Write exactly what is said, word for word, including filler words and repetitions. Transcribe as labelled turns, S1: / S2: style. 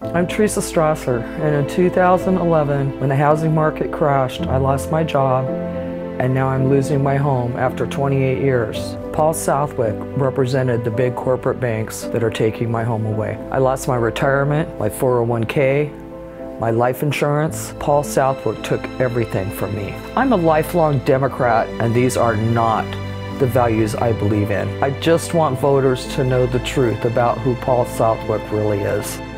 S1: I'm Teresa and in two thousand eleven, when the housing market crashed, I lost my job, and now I'm losing my home after twenty-eight years. Paul Southwick represented the big corporate banks that are taking my home away. I lost my retirement, my four oh one K, my life insurance. Paul Southwick took everything from me. I'm a lifelong Democrat, and these are not the values I believe in. I just want voters to know the truth about who Paul Southwick really is.